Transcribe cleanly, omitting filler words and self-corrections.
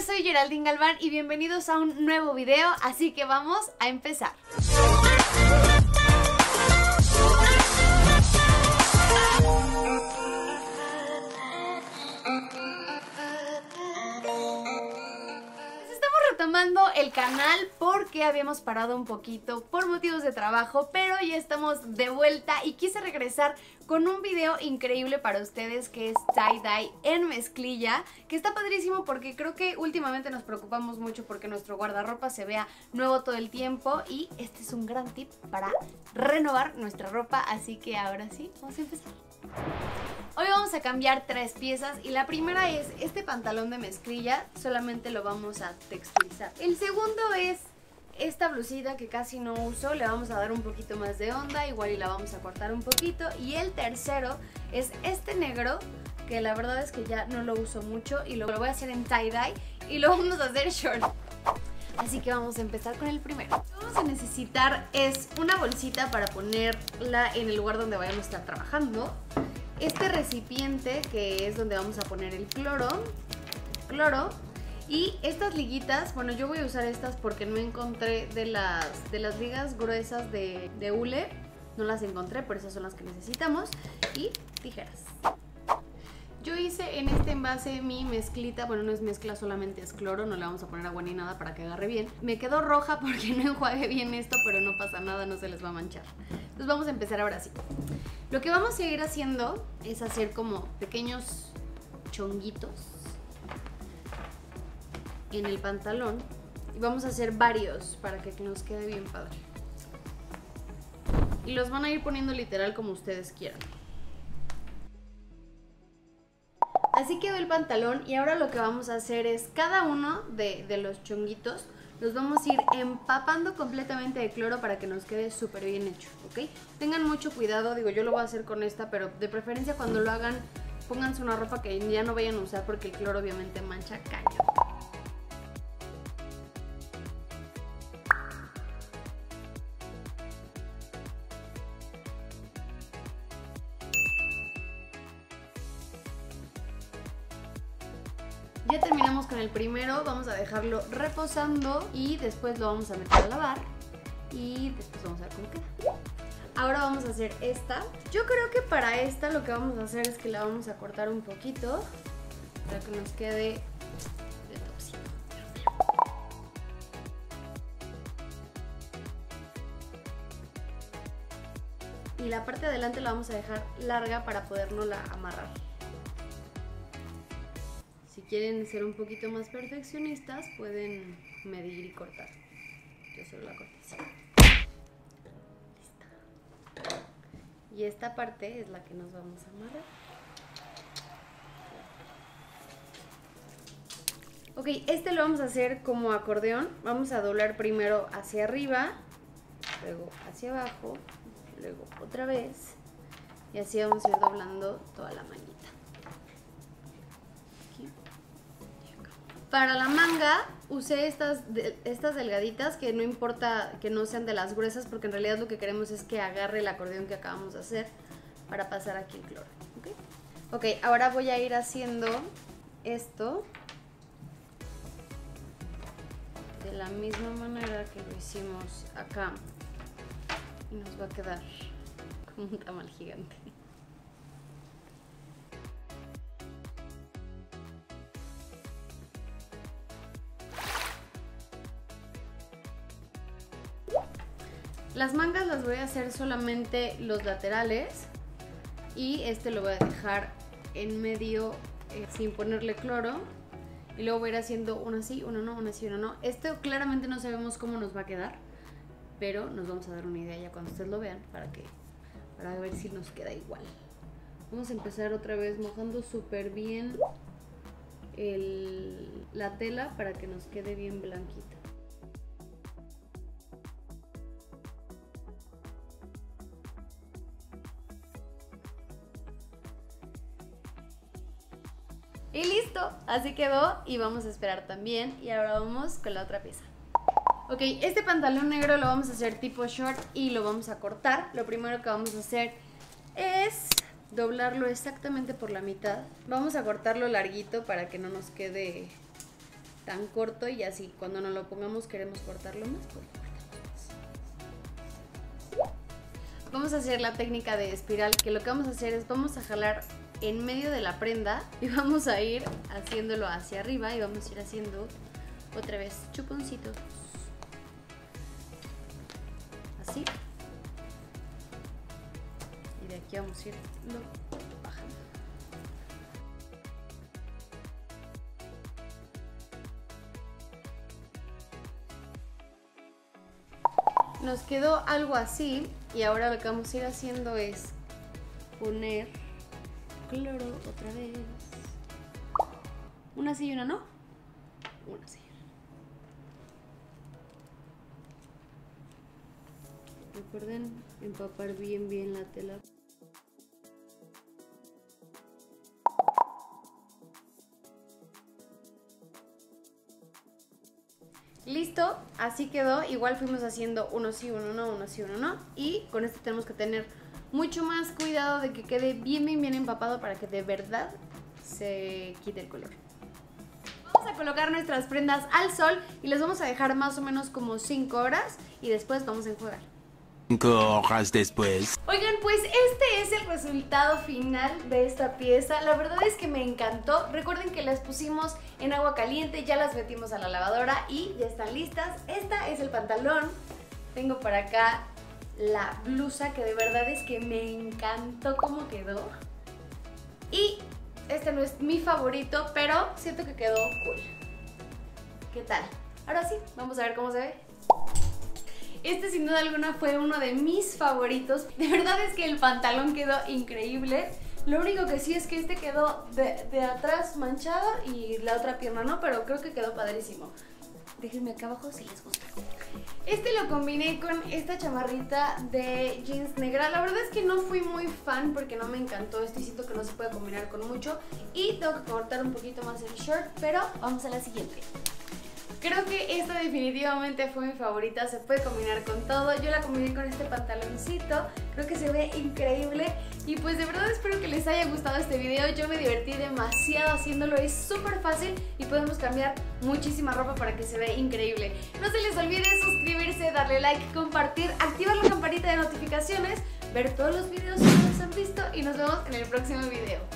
soy Geraldine Galván y bienvenidos a un nuevo video, así que vamos a empezar. Retomando el canal porque habíamos parado un poquito por motivos de trabajo, pero ya estamos de vuelta y quise regresar con un video increíble para ustedes que es tie-dye en mezclilla, que está padrísimo porque creo que últimamente nos preocupamos mucho porque nuestro guardarropa se vea nuevo todo el tiempo y este es un gran tip para renovar nuestra ropa, así que ahora sí, vamos a empezar. Hoy vamos a cambiar 3 piezas y la primera es este pantalón de mezclilla, solamente lo vamos a texturizar. El segundo es esta blusita que casi no uso, le vamos a dar un poquito más de onda, igual y la vamos a cortar un poquito. Y el tercero es este negro, que la verdad es que ya no lo uso mucho y lo voy a hacer en tie-dye y lo vamos a hacer short. Así que vamos a empezar con el primero. Lo que vamos a necesitar es una bolsita para ponerla en el lugar donde vayamos a estar trabajando. Este recipiente que es donde vamos a poner el cloro y estas liguitas, bueno, yo voy a usar estas porque no encontré de las ligas gruesas de hule, no las encontré, por eso son las que necesitamos, y tijeras. Yo hice en este envase mi mezclita, bueno, no es mezcla, solamente es cloro, no le vamos a poner agua ni nada para que agarre bien. Me quedó roja porque no enjuagué bien esto, pero no pasa nada, no se les va a manchar. Entonces vamos a empezar ahora sí. Lo que vamos a ir haciendo es hacer como pequeños chonguitos en el pantalón y vamos a hacer varios para que nos quede bien padre. Y los van a ir poniendo literal como ustedes quieran. Así quedó el pantalón y ahora lo que vamos a hacer es cada uno de los chonguitos los vamos a ir empapando completamente de cloro para que nos quede súper bien hecho, ¿ok? Tengan mucho cuidado, digo, yo lo voy a hacer con esta, pero de preferencia cuando lo hagan, pónganse una ropa que ya no vayan a usar porque el cloro obviamente mancha caño. Ya terminamos con el primero, vamos a dejarlo reposando y después lo vamos a meter a lavar y después vamos a ver cómo queda. Ahora vamos a hacer esta. Yo creo que para esta lo que vamos a hacer es que la vamos a cortar un poquito para que nos quede de topsito. Y la parte de adelante la vamos a dejar larga para podernosla amarrar. Si quieren ser un poquito más perfeccionistas, pueden medir y cortar. Yo solo la corté así. Lista. Y esta parte es la que nos vamos a amarrar. Ok, este lo vamos a hacer como acordeón. Vamos a doblar primero hacia arriba, luego hacia abajo, luego otra vez. Y así vamos a ir doblando toda la manita. Para la manga usé estas delgaditas que no importa que no sean de las gruesas porque en realidad lo que queremos es que agarre el acordeón que acabamos de hacer para pasar aquí el cloro. Ok, ahora voy a ir haciendo esto de la misma manera que lo hicimos acá y nos va a quedar como un tamal gigante. Las mangas las voy a hacer solamente los laterales y este lo voy a dejar en medio sin ponerle cloro y luego voy a ir haciendo uno así, uno no, uno así, uno no. Esto claramente no sabemos cómo nos va a quedar, pero nos vamos a dar una idea ya cuando ustedes lo vean para ver si nos queda igual. Vamos a empezar otra vez mojando súper bien la tela para que nos quede bien blanquita. Y listo, así quedó y vamos a esperar también. Y ahora vamos con la otra pieza. Ok, este pantalón negro lo vamos a hacer tipo short y lo vamos a cortar. Lo primero que vamos a hacer es doblarlo exactamente por la mitad. Vamos a cortarlo larguito para que no nos quede tan corto y así cuando nos lo pongamos queremos cortarlo más, pues vamos a hacer la técnica de espiral, que lo que vamos a hacer es vamos a jalar en medio de la prenda y vamos a ir haciéndolo hacia arriba y vamos a ir haciendo otra vez chuponcitos. Así. Y de aquí vamos a ir bajando. Nos quedó algo así y ahora lo que vamos a ir haciendo es poner cloro otra vez. Una sí y una no. Una sí. Recuerden empapar bien la tela. Listo, así quedó. Igual fuimos haciendo uno sí, uno no, uno sí, uno no. Y con este tenemos que tener mucho más cuidado de que quede bien empapado para que de verdad se quite el color. Vamos a colocar nuestras prendas al sol y las vamos a dejar más o menos como 5 horas y después vamos a enjuagar. 5 horas después. Oigan, pues este es el resultado final de esta pieza. La verdad es que me encantó. Recuerden que las pusimos en agua caliente, ya las metimos a la lavadora y ya están listas. Este es el pantalón. Tengo por acá la blusa, que de verdad es que me encantó cómo quedó. Y este no es mi favorito, pero siento que quedó cool. ¿Qué tal? Ahora sí, vamos a ver cómo se ve. Este sin duda alguna fue uno de mis favoritos. De verdad es que el pantalón quedó increíble. Lo único que sí es que este quedó de atrás manchado y la otra pierna no, pero creo que quedó padrísimo. Déjenme acá abajo si les gusta. Este lo combiné con esta chamarrita de jeans negra. La verdad es que no fui muy fan porque no me encantó. Este siento que no se puede combinar con mucho. Y tengo que cortar un poquito más el short, pero vamos a la siguiente. Creo que esta definitivamente fue mi favorita, se puede combinar con todo. Yo la combiné con este pantaloncito, creo que se ve increíble. Y pues de verdad espero que les haya gustado este video. Yo me divertí demasiado haciéndolo, es súper fácil y podemos cambiar muchísima ropa para que se vea increíble. No se les olvide suscribirse, darle like, compartir, activar la campanita de notificaciones, ver todos los videos que nos han visto y nos vemos en el próximo video.